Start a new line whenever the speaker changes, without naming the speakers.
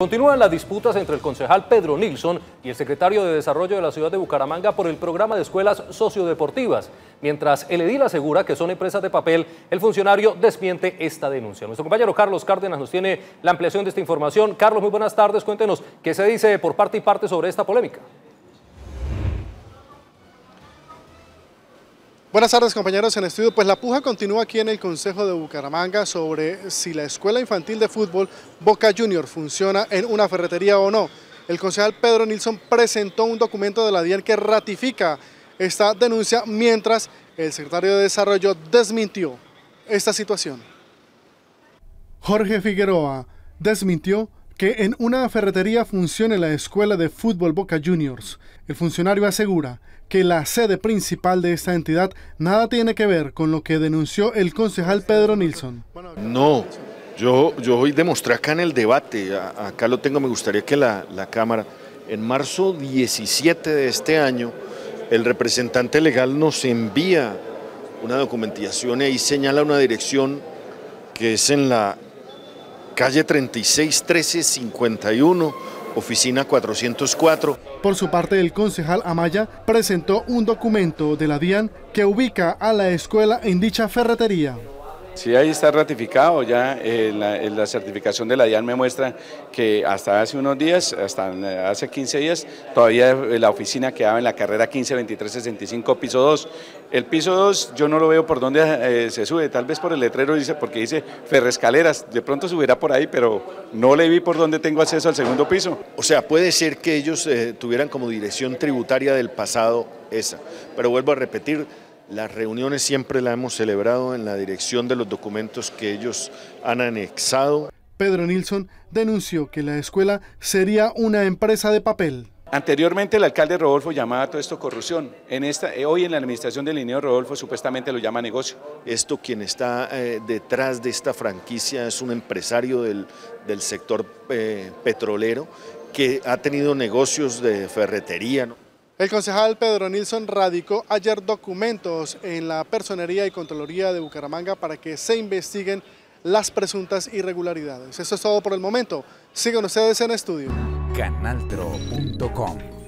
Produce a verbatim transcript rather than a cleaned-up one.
Continúan las disputas entre el concejal Pedro Nilsson y el secretario de Desarrollo de la ciudad de Bucaramanga por el programa de escuelas sociodeportivas. Mientras el edil asegura que son empresas de papel, el funcionario desmiente esta denuncia. Nuestro compañero Carlos Cárdenas nos tiene la ampliación de esta información. Carlos, muy buenas tardes. Cuéntenos qué se dice por parte y parte sobre esta polémica.
Buenas tardes, compañeros en estudio. Pues la puja continúa aquí en el Consejo de Bucaramanga sobre si la escuela infantil de fútbol Boca Junior funciona en una ferretería o no. El concejal Pedro Nilsson presentó un documento de la DIAN que ratifica esta denuncia, mientras el secretario de Desarrollo desmintió esta situación. Jorge Figueroa desmintió que en una ferretería funcione la escuela de fútbol Boca Juniors. El funcionario asegura que la sede principal de esta entidad nada tiene que ver con lo que denunció el concejal Pedro Nilsson.
No, yo, yo hoy demostré acá en el debate, a, acá lo tengo, me gustaría que la, la Cámara, en marzo diecisiete de este año, el representante legal nos envía una documentación y ahí señala una dirección que es en la calle treinta y seis, trece, cincuenta y uno, oficina cuatrocientos cuatro.
Por su parte, el concejal Amaya presentó un documento de la DIAN que ubica a la escuela en dicha ferretería.
Sí, ahí está ratificado ya, eh, la, la certificación de la DIAN me muestra que hasta hace unos días, hasta hace quince días, todavía la oficina quedaba en la carrera quince veintitrés sesenta y cinco, piso dos. El piso dos yo no lo veo por dónde eh, se sube, tal vez por el letrero, dice, porque dice Ferrescaleras, de pronto subirá por ahí, pero no le vi por dónde tengo acceso al segundo piso.
O sea, puede ser que ellos eh, tuvieran como dirección tributaria del pasado esa, pero vuelvo a repetir, las reuniones siempre las hemos celebrado en la dirección de los documentos que ellos han anexado.
Pedro Nilsson denunció que la escuela sería una empresa de papel.
Anteriormente el alcalde Rodolfo llamaba a todo esto corrupción. En esta, hoy en la administración del ingeniero Rodolfo supuestamente lo llama negocio.
Esto quien está eh, detrás de esta franquicia es un empresario del, del sector eh, petrolero que ha tenido negocios de ferretería, ¿no?
El concejal Pedro Nilsson radicó ayer documentos en la Personería y Contraloría de Bucaramanga para que se investiguen las presuntas irregularidades. Eso es todo por el momento. Sigan ustedes en estudio.
canaltro punto com